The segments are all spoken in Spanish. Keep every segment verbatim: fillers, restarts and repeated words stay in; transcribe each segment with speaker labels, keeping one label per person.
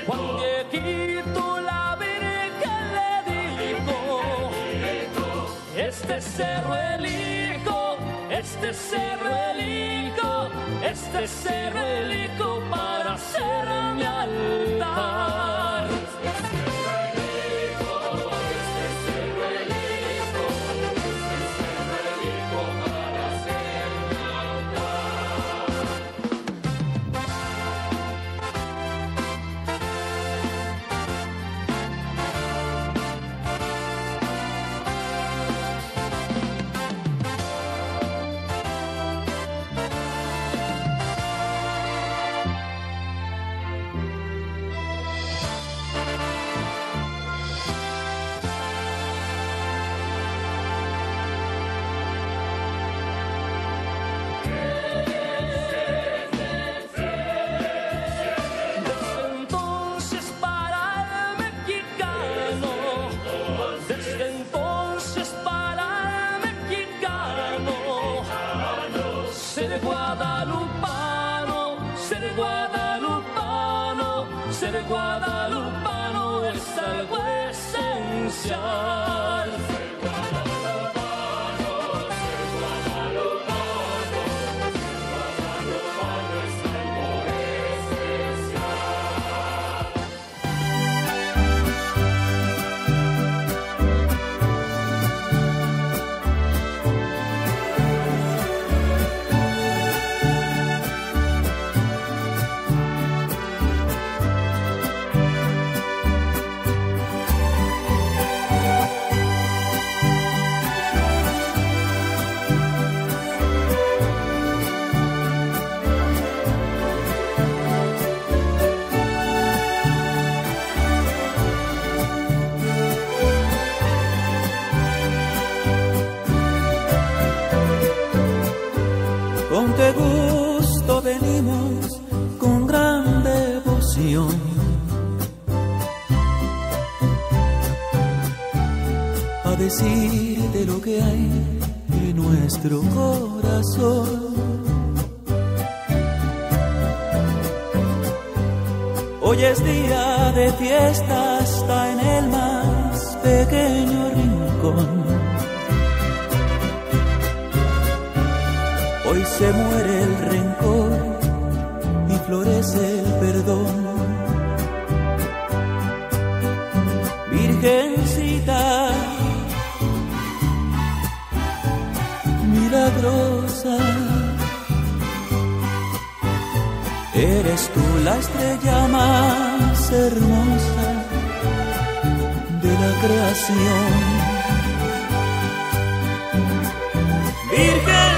Speaker 1: Juan Dieguito la Virgen le dijo, este cerro elijo, este cerro elijo, este cerro elijo para hacer mi altar. Ser guadalupano es algo esencial. Ser guadalupano, ser guadalupano, ser guadalupano es algo
Speaker 2: Con qué gusto venimos con gran devoción a decirte lo que hay en nuestro corazón. Hoy es día de fiesta hasta en el más pequeño rincón. Hoy se muere el rencor y florece el perdón. Virgencita milagrosa, eres tú la estrella más hermosa de la creación. Virgen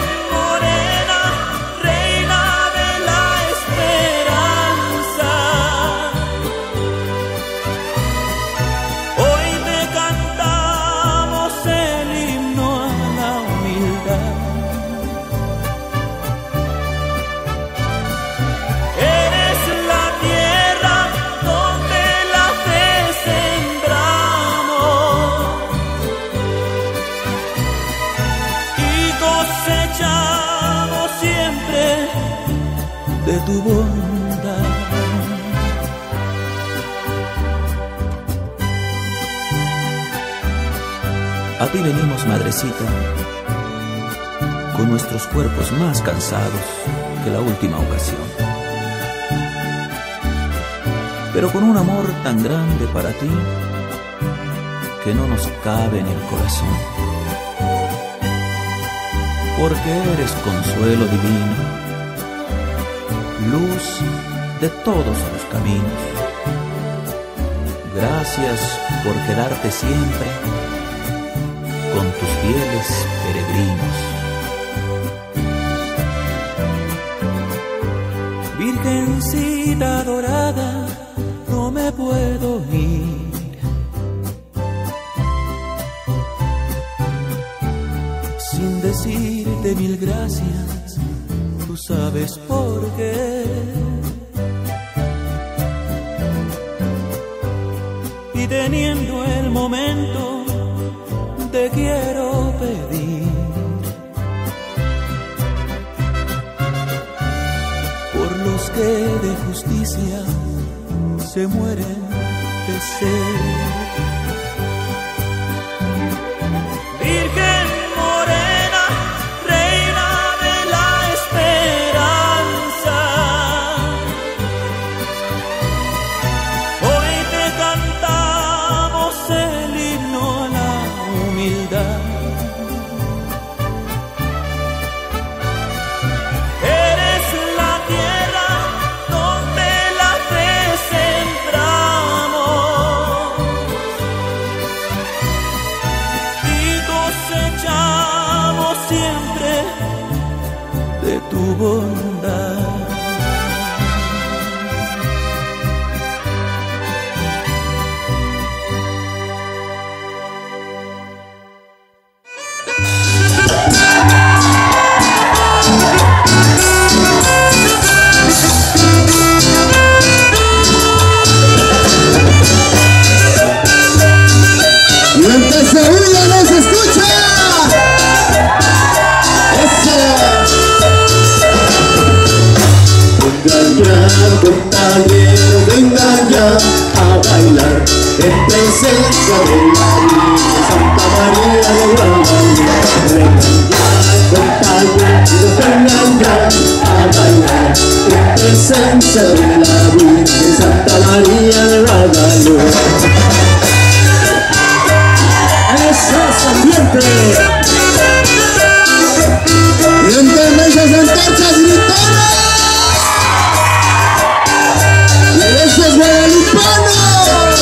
Speaker 2: de tu bondad.
Speaker 3: A ti venimos, madrecita, con nuestros cuerpos más cansados que la última ocasión, pero con un amor tan grande para ti que no nos cabe en el corazón, porque eres consuelo divino, luz de todos los caminos. Gracias por quedarte siempre con tus fieles peregrinos.
Speaker 2: Virgencita dorada, no me puedo ir sin decirte mil gracias. Tú sabes por qué. Y teniendo el momento, te quiero pedir por los que de justicia se mueren de sed. Virgen morena, reina de la esperanza, hoy te cantamos el himno a la humildad. Tu bondad.
Speaker 4: Y ante seguro no se escucha. Vengan ya, compañeros, vengan ya a bailar en presencia de la Virgen Santa María de Guadalupe. Vengan ya, compañeros, vengan ya a bailar en presencia de la Virgen Santa María de Guadalupe. ¡Eso es ambiente! Y entre mesas antorchas gritonas, ¡esos guadalupanos!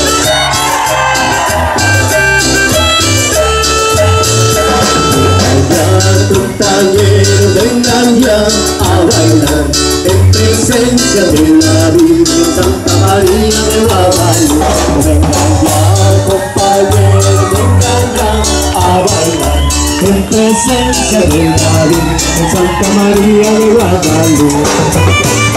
Speaker 4: Compañeros, vengan ya a bailar en presencia de la Virgen Santa María de Guadalupe. Vengan ya, compañeros, vengan ya a bailar en presencia de la Virgen Santa María de Guadalupe.